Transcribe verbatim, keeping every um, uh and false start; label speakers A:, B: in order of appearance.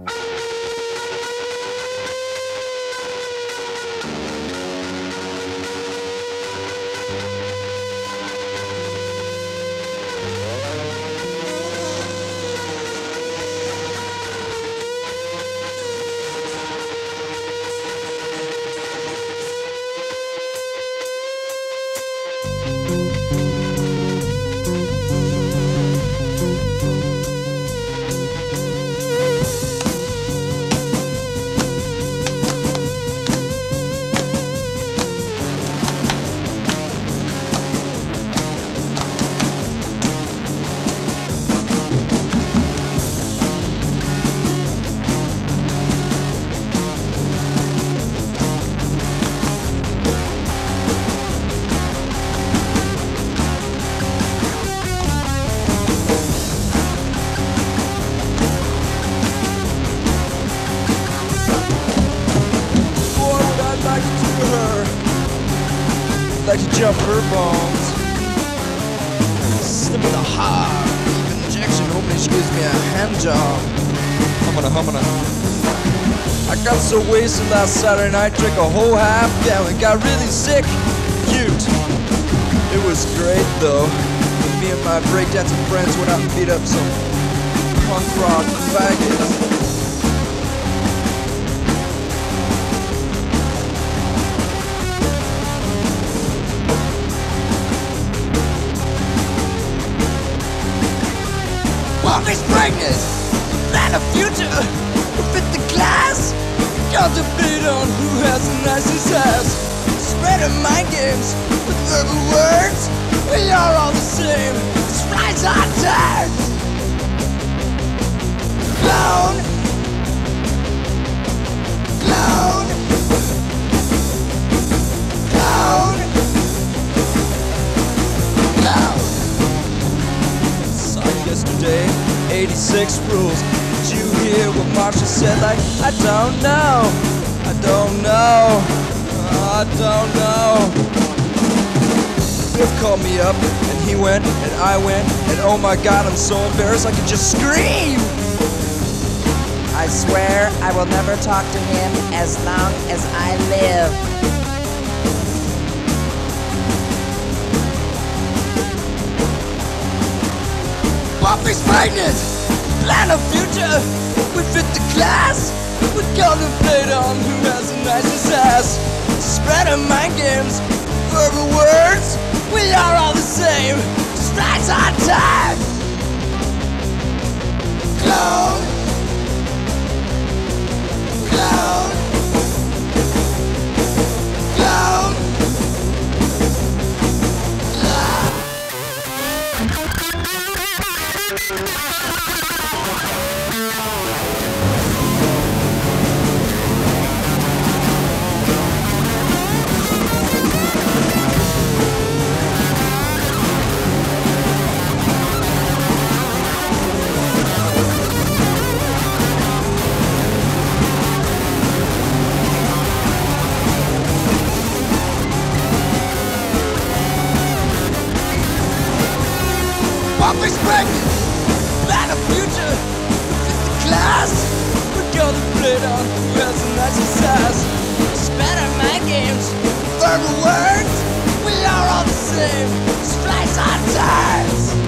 A: Like to jump her bones. Slip in the heart. Even injection, hoping she gives me a hand job. Humana, humana. I got so wasted last Saturday night, drank a whole half gallon, got really sick. Cute. It was great though. Me and my breakdancing friends went out and beat up some punk rock faggots. Mom is pregnant, plan a future, fit the class, contemplate on who has the nicest ass, spreading mind games with verbal words, we are all the same, it's rise on turns. Clone, clone, clone, clone. Saw you yesterday. eighty-six rules. Did you hear what Marsha said? Like, I don't know, I don't know, I don't know. Biff called me up, and he went, and I went, and oh my god, I'm so embarrassed I could just scream!
B: I swear I will never talk to him as long as I live.
A: Poppy's pregnant! Plan a future! We fit the class! We contemplate on who has the nicest ass! Spreading mind games, verbal words, we are all the same! Just rise on time! Clone! Clone! Clone! Poppy's pregnant, plan a future, fit the class. We're gonna play on who has the nicest ass. Spreading mind games, verbal words, we are all the same. Splice our ties.